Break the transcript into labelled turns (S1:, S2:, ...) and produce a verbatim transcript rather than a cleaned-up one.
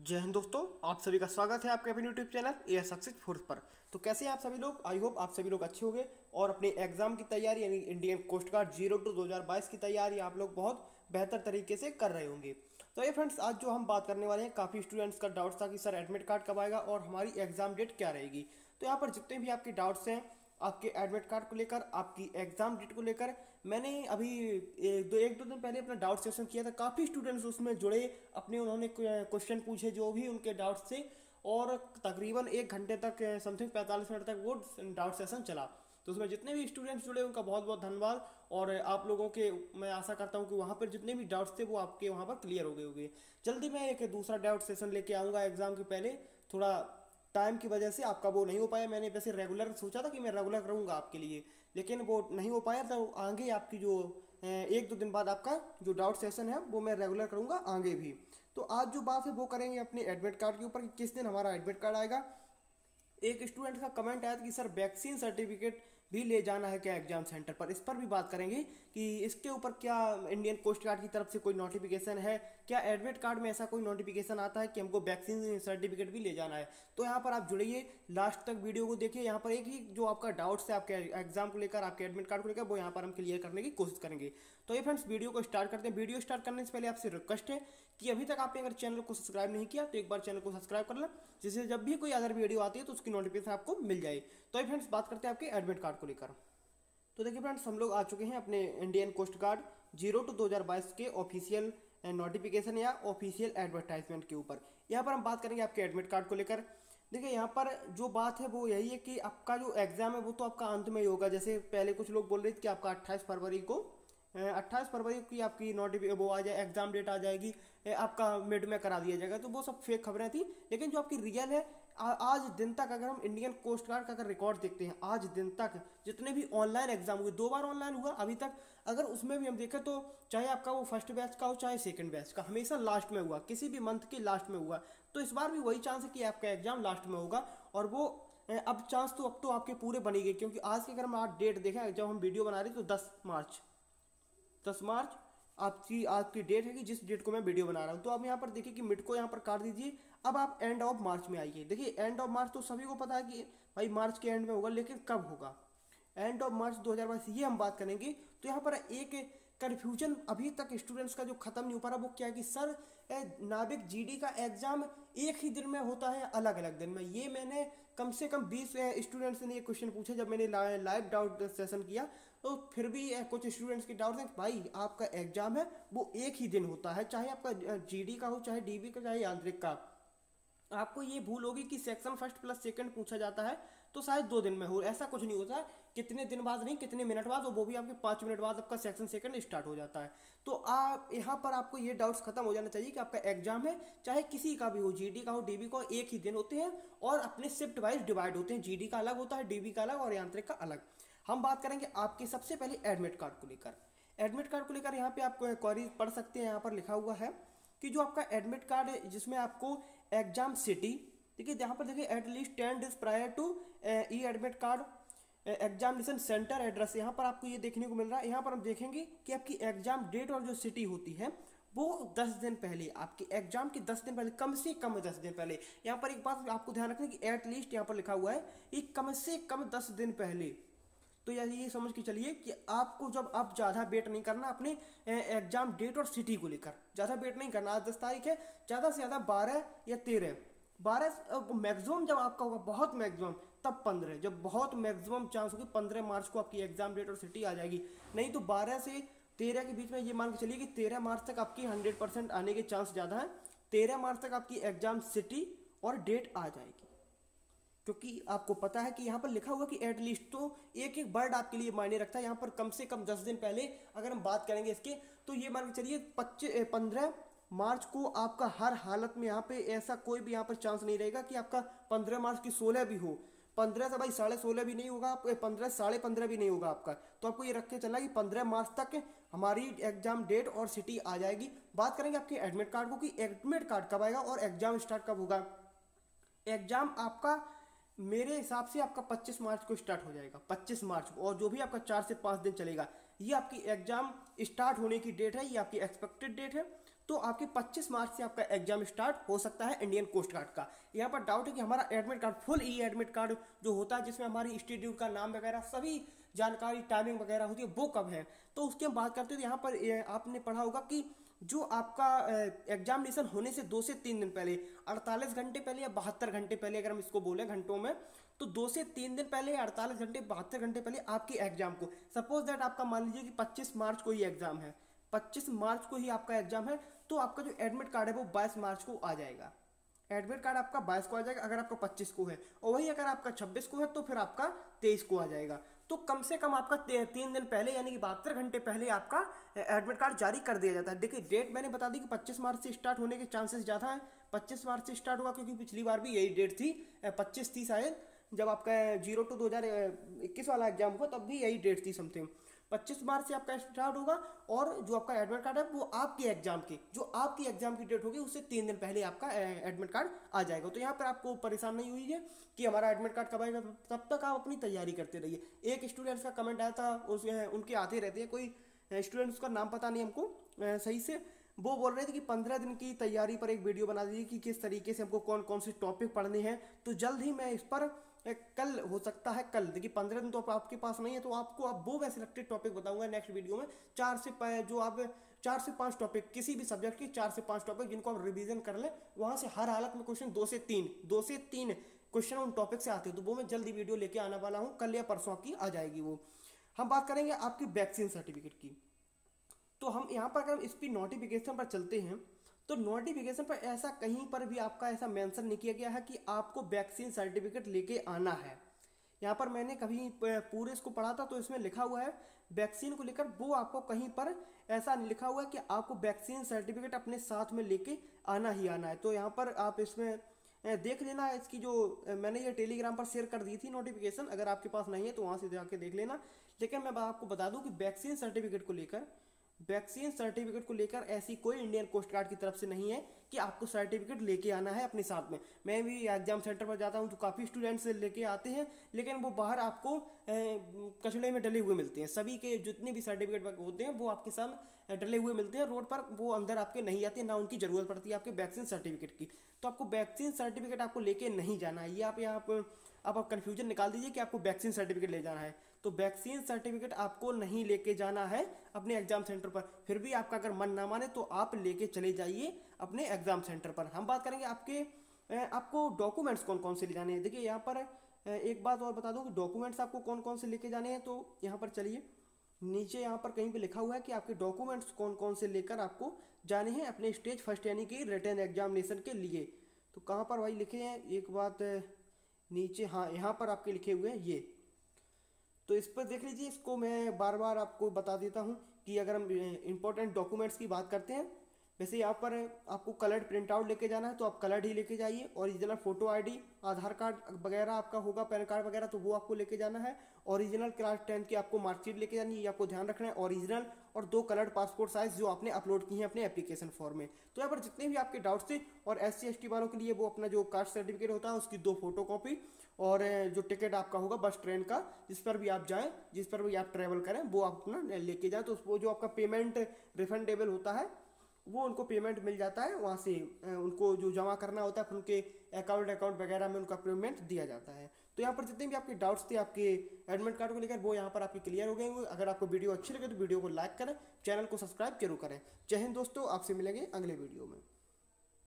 S1: जय हिंद दोस्तों, आप सभी का स्वागत है आपके अपने YouTube channel A S success force पर। तो कैसे हैं आप सभी लोग? आई होप आप सभी लोग अच्छे होंगे और अपने एग्जाम की तैयारी यानी Indian coast guard zero two दो हज़ार बाईस की तैयारी आप लोग बहुत बेहतर तरीके से कर रहे होंगे। तो ये फ्रेंड्स, आज जो हम बात करने वाले हैं, काफ़ी स्टूडेंट्स का डाउट्स था कि सर एडमिट कार्ड कब आएगा और हमारी एग्जाम डेट क्या रहेगी। तो यहाँ पर जितने भी आपके डाउट्स हैं आपके एडमिट कार्ड को लेकर, आपकी एग्जाम डेट को लेकर, मैंने अभी एक दो एक दो दिन पहले अपना डाउट सेशन किया था। काफ़ी स्टूडेंट्स उसमें जुड़े, अपने उन्होंने क्वेश्चन पूछे जो भी उनके डाउट्स थे, और तकरीबन एक घंटे तक, समथिंग पैंतालीस मिनट तक वो डाउट सेशन चला। तो उसमें जितने भी स्टूडेंट्स जुड़े उनका बहुत बहुत धन्यवाद। और आप लोगों के, मैं आशा करता हूँ कि वहाँ पर जितने भी डाउट्स थे वो आपके वहाँ पर क्लियर हो गए होंगे। जल्दी मैं एक दूसरा डाउट सेशन लेके आऊँगा एग्जाम के पहले। थोड़ा टाइम की वजह से आपका वो नहीं हो पाया। मैंने वैसे रेगुलर सोचा था कि मैं रेगुलर करूँगा आपके लिए, लेकिन वो नहीं हो पाया। तो आगे आपकी जो एक दो दिन बाद आपका जो डाउट सेशन है वो मैं रेगुलर करूँगा आगे भी। तो आज जो बात है वो करेंगे अपने एडमिट कार्ड के ऊपर कि किस दिन हमारा एडमिट कार्ड आएगा। एक स्टूडेंट का कमेंट आया था कि सर वैक्सीन सर्टिफिकेट भी ले जाना है क्या एग्जाम सेंटर पर। इस पर भी बात करेंगे कि इसके ऊपर क्या इंडियन कोस्ट गार्ड की तरफ से कोई नोटिफिकेशन है, क्या एडमिट कार्ड में ऐसा कोई नोटिफिकेशन आता है कि हमको वैक्सीन सर्टिफिकेट भी ले जाना है। तो यहाँ पर आप जुड़िए, लास्ट तक वीडियो को देखिए। यहाँ पर एक ही जो आपका डाउट्स है आपके एग्जाम को लेकर, आपके एडमिट कार्ड को लेकर, वो यहाँ पर हम क्लियर करने की कोशिश करेंगे। तो ये फ्रेंड्स, वीडियो को स्टार्ट करते हैं। वीडियो स्टार्ट करने से पहले आपसे रिक्वेस्ट है कि अभी तक आपने अगर चैनल को सब्सक्राइब नहीं किया तो एक बार चैनल को सब्सक्राइब कर लें, जिससे जब भी कोई अदर वीडियो आती है तो उसकी नोटिफिकेशन आपको मिल जाए। तो ये फ्रेंड्स, बात करते हैं आपके एडमिट कार्ड को लेकर। तो देखिए फ्रेंड्स, हम लोग आ चुके हैं अपने Indian coast guard zero two दो हज़ार बाईस के ऑफिशियल नोटिफिकेशन या ऑफिशियल एडवर्टाइजमेंट के ऊपर। यहाँ पर हम बात करेंगे आपके एडमिट कार्ड को लेकर। देखिए यहाँ पर जो बात है वो यही है कि आपका जो एग्जाम है वो तो आपका अंत में ही होगा। जैसे पहले कुछ लोग बोल रहे थे कि आपका अट्ठाईस फरवरी को अट्ठाईस फरवरी की आपकी नोटिफिकेशन वो आ जाए, एग्जाम डेट आ जाएगी, आपका मिड में करा दिया जाएगा। तो वो सब फेक खबरें थी। लेकिन जो आपकी रियल है, आज दिन तक अगर हम इंडियन कोस्ट गार्ड का अगर रिकॉर्ड देखते हैं, आज दिन तक जितने भी ऑनलाइन एग्जाम हुए, दो बार ऑनलाइन हुआ अभी तक, अगर उसमें भी हम देखें तो चाहे आपका वो फर्स्ट बैच का हो चाहे सेकंड बैच का, हमेशा लास्ट में हुआ, किसी भी मंथ के लास्ट में हुआ। तो इस बार भी वही चांस है कि आपका एग्जाम लास्ट में होगा। और वो अब चांस तो अब तो आपके पूरे बनी गए, क्योंकि आज की अगर हम आज डेट देखें, जब हम वीडियो बना रहे हैं तो दस मार्च दस मार्च आपकी आज की डेट है कि जिस डेट को मैं वीडियो बना रहा हूँ। तो अब यहाँ पर देखिए कि मिड को यहाँ पर काट दीजिए। अब आप एंड ऑफ मार्च में आइए। देखिए एंड ऑफ मार्च तो सभी को पता है कि भाई मार्च के एंड में होगा, लेकिन कब होगा? एंड ऑफ मार्च दो हज़ार बाईस, ये हम बात करेंगे। तो यहाँ पर एक कन्फ्यूजन अभी तक स्टूडेंट्स का जो खत्म नहीं हो पा रहा, वो क्या है कि सर नाविक जीडी का एग्जाम एक ही दिन में होता है अलग अलग दिन में। ये मैंने कम से कम बीस स्टूडेंट्स ने ये क्वेश्चन पूछे जब मैंने लाइव डाउट सेशन किया। तो फिर भी कुछ स्टूडेंट्स के डाउट हैं कि भाई आपका एग्जाम है वो एक ही दिन होता है, चाहे आपका जीडी का हो, चाहे डीबी का, चाहे यांत्रिक का। आपको ये भूल होगी कि सेक्शन फर्स्ट प्लस सेकंड पूछा जाता है तो शायद दो दिन में हो, ऐसा कुछ नहीं होता है। कितने दिन बाद नहीं, कितने मिनट बाद, और वो भी आपके पाँच मिनट बाद आपका सेक्शन सेकंड स्टार्ट हो जाता है। तो आप यहाँ पर आपको ये डाउट्स खत्म हो जाना चाहिए कि आपका एग्जाम है चाहे किसी का भी हो, जीडी का हो, डीबी का हो, एक ही दिन होते हैं और अपने शिफ्ट वाइज डिवाइड होते हैं। जीडी का अलग होता है, डीबी का अलग और यांत्रिक का अलग। हम बात करेंगे आपके सबसे पहले एडमिट कार्ड को लेकर। एडमिट कार्ड को लेकर यहाँ पे आप क्वेरी पढ़ सकते हैं। यहाँ पर लिखा हुआ है कि जो आपका एडमिट कार्ड है जिसमें आपको एग्जाम सिटी, देखिए यहाँ पर देखिए at least ten days prior to E admit card examination centre address, यहाँ पर आपको ये देखने को मिल रहा है। यहाँ पर हम देखेंगे कि आपकी एग्जाम डेट और जो सिटी होती है वो दस दिन पहले, आपके एग्जाम के दस दिन पहले, कम से कम दस दिन पहले। यहाँ पर एक बात आपको ध्यान रखना कि एटलीस्ट यहाँ पर लिखा हुआ है ये कम से कम दस दिन पहले। तो ये समझ के चलिए कि आपको जब आप ज़्यादा वेट नहीं करना अपने एग्जाम डेट और सिटी को लेकर, ज़्यादा वेट नहीं करना। आज दस तारीख है, ज़्यादा से ज़्यादा बारह या तेरह, बारह मैक्सिमम जब आपका होगा, बहुत मैक्सिमम तब पंद्रह, जब बहुत मैक्सिमम चांस होगी पंद्रह मार्च को आपकी एग्जाम डेट और सिटी आ जाएगी। नहीं तो बारह से तेरह के बीच में ये मान के चलिए कि तेरह मार्च तक आपकी हंड्रेड परसेंट आने के चांस ज़्यादा है। तेरह मार्च तक आपकी एग्जाम सिटी और डेट आ जाएगी, क्योंकि आपको पता है कि यहाँ पर लिखा हुआ कि एटलीस्ट, तो एक एक वर्ड आपके लिए मायने रखता है। यहाँ पर कम से कम दस दिन पहले अगर हम बात करेंगे इसके, तो ये मान के चलिए पच्चीस पंद्रह मार्च को आपका हर हालत में यहाँ पे ऐसा कोई भी यहाँ पर चांस नहीं रहेगा कि आपका पंद्रह मार्च की सोलह भी हो। पंद्रह से भाई साढ़े सोलह भी नहीं होगा, आप पंद्रह साढ़े पंद्रह भी नहीं होगा आपका। तो आपको ये रख के चलना कि पंद्रह मार्च तक हमारी एग्जाम डेट और सिटी आ जाएगी। बात करेंगे आपके एडमिट कार्ड को कि एडमिट कार्ड कब आएगा और एग्जाम स्टार्ट कब होगा। एग्जाम आपका मेरे हिसाब से आपका पच्चीस मार्च को स्टार्ट हो जाएगा, पच्चीस मार्च को, और जो भी आपका चार से पाँच दिन चलेगा, ये आपकी एग्जाम स्टार्ट होने की डेट है, ये आपकी एक्सपेक्टेड डेट है। तो आपके पच्चीस मार्च से आपका एग्जाम स्टार्ट हो सकता है इंडियन कोस्ट गार्ड का। यहाँ पर डाउट है कि हमारा admit card, full E admit card जो होता है जिसमें हमारी इंस्टीट्यूट का नाम वगैरह सभी जानकारी, टाइमिंग वगैरह होती है, वो कब है। तो उसकी हम बात करते हैं। यहाँ पर ए, आपने पढ़ा होगा कि जो आपका एग्जामिनेशन होने से दो से तीन दिन पहले, अड़तालीस घंटे पहले या बहत्तर घंटे पहले अगर हम इसको बोलें घंटों में, तो दो से तीन दिन पहले, अड़तालीस घंटे, बहत्तर घंटे पहले आपके एग्जाम को, सपोज दैट आपका मान लीजिए कि पच्चीस मार्च को ही एग्जाम है, पच्चीस मार्च को ही आपका एग्जाम है, तो आपका जो एडमिट कार्ड है वो बाईस मार्च को आ जाएगा। एडमिट कार्ड आपका बाईस को आ जाएगा अगर आपका पच्चीस को है, और वही अगर आपका छब्बीस को है तो फिर आपका तेईस को आ जाएगा। तो कम से कम आपका तीन दिन पहले यानी कि बहत्तर घंटे पहले आपका एडमिट कार्ड जारी कर दिया जाता है। देखिए डेट मैंने बता दी कि पच्चीस मार्च से स्टार्ट होने के चांसेस ज़्यादा है, पच्चीस मार्च से स्टार्ट होगा, क्योंकि पिछली बार भी यही डेट थी, पच्चीस थी शायद, जब आपका जीरो टू दो हज़ार इक्कीस वाला एग्जाम हुआ तब भी यही डेट थी समथिंग। पच्चीस मार्च से आपका स्टार्ट होगा, और जो आपका एडमिट कार्ड है वो आपके एग्जाम की, जो आपकी एग्जाम की डेट होगी उससे तीन दिन पहले आपका एडमिट कार्ड आ जाएगा। तो यहाँ पर आपको परेशान नहीं हुई है कि हमारा एडमिट कार्ड कब आएगा, तब तक आप अपनी तैयारी करते रहिए। एक स्टूडेंट्स का कमेंट आया था, उस उनके आते रहते हैं, कोई स्टूडेंट्स का नाम पता नहीं हमको सही से, वो बोल रहे थे कि पंद्रह दिन की तैयारी पर एक वीडियो बना दीजिए कि किस तरीके से हमको कौन कौन से टॉपिक पढ़ने हैं। तो जल्द ही मैं इस पर, कल हो सकता है, कल, देखिए पंद्रह दिन तो आप, आपके पास नहीं है, तो आपको आप वो मैं सिलेक्टेड टॉपिक बताऊंगा नेक्स्ट वीडियो में। चार से जो आप चार से पांच टॉपिक, किसी भी सब्जेक्ट की चार से पांच टॉपिक जिनको आप रिवीजन कर लें, वहां से हर हालत में क्वेश्चन दो से तीन दो से तीन क्वेश्चन उन टॉपिक से आते हैं। तो वो मैं जल्दी वीडियो लेके आने वाला हूँ, कल या परसों की आ जाएगी वो। हम बात करेंगे आपकी वैक्सीन सर्टिफिकेट की। तो हम यहाँ पर अगर इस पर नोटिफिकेशन पर चलते हैं, तो नोटिफिकेशन पर ऐसा कहीं पर भी आपका ऐसा मेंशन नहीं किया गया है कि आपको वैक्सीन सर्टिफिकेट लेके आना है। यहाँ पर मैंने कभी पूरे इसको पढ़ा था, तो इसमें लिखा हुआ है वैक्सीन को लेकर, वो आपको कहीं पर ऐसा नहीं लिखा हुआ है कि आपको वैक्सीन सर्टिफिकेट अपने साथ में लेके आना ही आना है। तो यहाँ पर आप इसमें देख लेना, इसकी जो मैंने ये टेलीग्राम पर शेयर कर दी थी नोटिफिकेशन, अगर आपके पास नहीं है तो वहाँ से जाके देख लेना। लेकिन मैं आपको बता दूँ कि वैक्सीन सर्टिफिकेट को लेकर वैक्सीन सर्टिफिकेट को लेकर ऐसी कोई इंडियन कोस्ट गार्ड की तरफ से नहीं है कि आपको सर्टिफिकेट लेके आना है अपने साथ में। मैं भी एग्जाम सेंटर पर जाता हूं तो काफ़ी स्टूडेंट्स लेके आते हैं, लेकिन वो बाहर आपको कचड़े में डले हुए मिलते हैं। सभी के जितने भी सर्टिफिकेट होते हैं वो आपके साथ डले हुए मिलते हैं रोड पर, वो अंदर आपके नहीं आते, ना उनकी ज़रूरत पड़ती है आपके वैक्सीन सर्टिफिकेट की। तो आपको वैक्सीन सर्टिफिकेट आपको लेके नहीं जाना है, ये आप यहाँ पर अब आप कन्फ्यूजन निकाल दीजिए कि आपको वैक्सीन सर्टिफिकेट ले जाना है। तो वैक्सीन सर्टिफिकेट आपको नहीं लेके जाना है अपने एग्जाम सेंटर पर। फिर भी आपका अगर मन ना माने तो आप लेके चले जाइए अपने एग्जाम सेंटर पर। हम बात करेंगे आपके आपको डॉक्यूमेंट्स कौन कौन से ले जाने हैं। देखिए यहाँ पर एक बात और बता दूं कि डॉक्यूमेंट्स आपको कौन कौन से लेके जाने हैं। तो यहाँ पर चलिए, नीचे यहाँ पर कहीं पे लिखा हुआ है कि आपके डॉक्यूमेंट्स कौन कौन से लेकर आपको जाने हैं अपने स्टेज फर्स्ट यानी कि रिटन एग्जामिनेशन के लिए। तो कहाँ पर भाई लिखे हैं, एक बात नीचे, हाँ यहाँ पर आपके लिखे हुए हैं ये, तो इस पर देख लीजिए। इसको मैं बार बार आपको बता देता हूँ कि अगर हम इंपॉर्टेंट डॉक्यूमेंट्स की बात करते हैं, वैसे यहाँ पर आपको कलर्ड प्रिंट आउट लेके जाना है तो आप कलर्ड ही लेके जाइए। Original photo ID, Aadhaar card वगैरह आपका होगा, पैन कार्ड वगैरह, तो वो आपको लेके जाना है। ओरिजिनल क्लास टेंथ की आपको मार्कशीट लेके जानी है, ये आपको ध्यान रखना है। ओरिजिनल और दो कलर्ड पासपोर्ट साइज जो आपने अपलोड की है अपने एप्लीकेशन फॉर्म में। तो यहाँ पर जितने भी आपके डाउट्स थे, और एस सी एस टी वालों के लिए वो अपना जो कास्ट सर्टिफिकेट होता है उसकी दो फोटो कॉपी, और जो टिकट आपका होगा बस ट्रेन का, जिस पर भी आप जाएं, जिस पर भी आप ट्रैवल करें, वो आप अपना लेके जाएं। तो वो जो आपका पेमेंट रिफंडेबल होता है वो उनको पेमेंट मिल जाता है, वहाँ से उनको जो जमा करना होता है फिर उनके अकाउंट अकाउंट वगैरह में उनका पेमेंट दिया जाता है। तो यहाँ पर जितने भी आपके डाउट्स थे आपके एडमिट कार्ड को लेकर, वो यहाँ पर आपके क्लियर हो गए होंगे। अगर आपको वीडियो अच्छी लगे तो वीडियो को लाइक करें, चैनल को सब्सक्राइब जरूर करें। जय हिंद दोस्तों, आपसे मिलेंगे अगले वीडियो में।